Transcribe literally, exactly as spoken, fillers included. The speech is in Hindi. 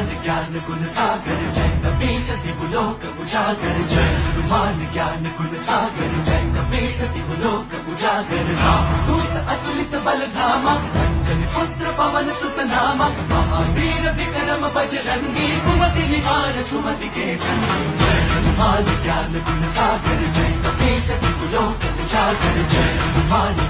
गुरुमान ज्ञान गुण सागर जय कपी सती लोक उजागर जय गुरुमान ज्ञान गुण सागर जय कपी सती लोक उजागर रामदूत अतुलित बल धामा अंजन पुत्र पवन सुत नामा महावीर विक्रम बजरंगी कुमति निहार सुमति के संगी जय गुरुमान ज्ञान गुण सागर जय कपी सती लोक उजागर जय गुरुमान